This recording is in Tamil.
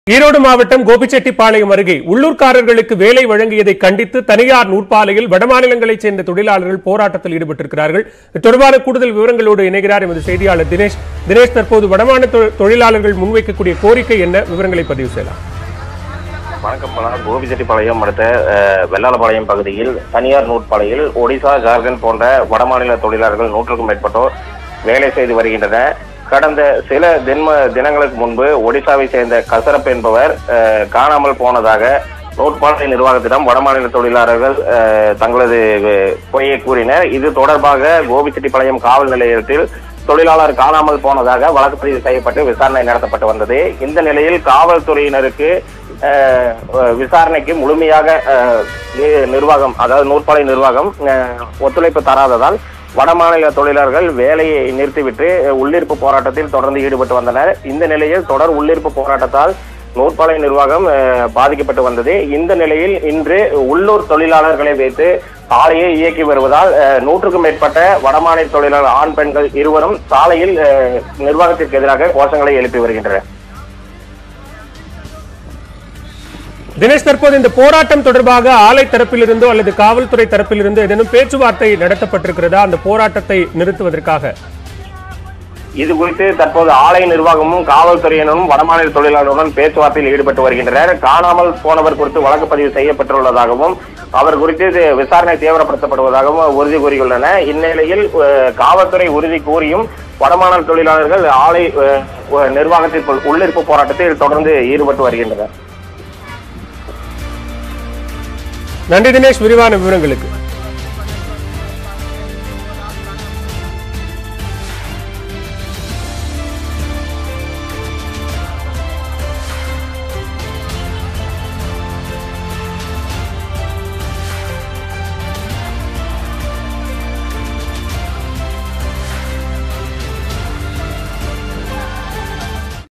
ஈரோடு மாவட்டம் கோபிச்செட்டிப்பாளையம் அருகே உள்ளூர்காரர்களுக்கு வேலை வழங்கியதை கண்டித்து தனியார் நூற்பாலையில் வடமாநிலங்களைச் சேர்ந்த தொழிலாளர்கள் போராட்டத்தில் ஈடுபட்டிருக்கிறார்கள். தொடர்பான கூடுதல் விவரங்களோடு இணைகிறார் எமது செய்தியாளர் தினேஷ். தற்போது வடமாநில தொழிலாளர்கள் முன்வைக்கக்கூடிய கோரிக்கை என்ன? விவரங்களை பதிவு செய்யலாம். வணக்கம். கோபிச்செட்டிப்பாளையம் அடுத்த வெள்ளாளபாளையம் பகுதியில் தனியார் நூற்பாலையில் ஒடிசா, ஜார்க்கண்ட் போன்ற வடமாநில தொழிலாளர்கள் 100க்கும் மேற்பட்டோர் வேலை செய்து வருகின்றனர். கடந்த சில தினங்களுக்கு முன்பு ஒடிசாவை சேர்ந்த கசரப் என்பவர் காணாமல் போனதாக நூற்பாலை நிர்வாகத்திடம் வடமாநில தொழிலாளர்கள் தங்களது பொய்யை கூறினர். இது தொடர்பாக கோபிச்செட்டிப்பாளையம் காவல் நிலையத்தில் தொழிலாளர் காணாமல் போனதாக வழக்கு பதிவு செய்யப்பட்டு விசாரணை நடத்தப்பட்டு வந்தது. இந்த நிலையில் காவல்துறையினருக்கு விசாரணைக்கு முழுமையாக நிர்வாகம், அதாவது நூற்பாலை நிர்வாகம் ஒத்துழைப்பு தராததால் வடமாநில தொழிலாளர்கள் வேலையை நிறுத்திவிட்டு உள்ளிருப்பு போராட்டத்தில் தொடர்ந்து ஈடுபட்டு வந்தனர். இந்த நிலையில் தொடர் உள்ளிருப்பு போராட்டத்தால் நூற்பாலை நிர்வாகம் பாதிக்கப்பட்டு வந்தது. இந்த நிலையில் இன்று உள்ளூர் தொழிலாளர்களை வைத்து சாலையை இயக்கி வருவதால் 100க்கும் மேற்பட்ட வடமாநில தொழிலாளர் ஆண், பெண்கள் இருவரும் சாலையில் நிர்வாகத்திற்கு எதிராக கோஷங்களை எழுப்பி வருகின்றனர். தினேஷ், தற்போது இந்த போராட்டம் தொடர்பாக ஆலை தரப்பிலிருந்தோ அல்லது காவல்துறை தரப்பிலிருந்தோ ஏதேனும் பேச்சுவார்த்தை நடத்தப்பட்டிருக்கிறதா அந்த போராட்டத்தை நிறுத்துவதற்காக? இது குறித்து தற்போது ஆலை நிர்வாகமும் காவல்துறையினரும் வடமாநில தொழிலாளர்களுடன் பேச்சுவார்த்தையில் ஈடுபட்டு வருகின்றனர். காணாமல் போனவர் குறித்து வழக்கு பதிவு செய்யப்பட்டுள்ளதாகவும் அவர் குறித்து விசாரணை தீவிரப்படுத்தப்படுவதாகவும் உறுதி கூறியுள்ளனர். இந்நிலையில் காவல்துறை உறுதி கூறியும் வடமாநில தொழிலாளர்கள் ஆலை நிர்வாகத்திற்குள் உள்ளிருப்பு போராட்டத்தில் தொடர்ந்து ஈடுபட்டு வருகின்றனர். நன்றி தினேஷ், விரிவான விவரங்களுக்கு.